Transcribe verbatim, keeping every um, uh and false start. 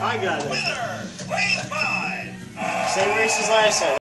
I got it. Winner, wave five. Same race as last time.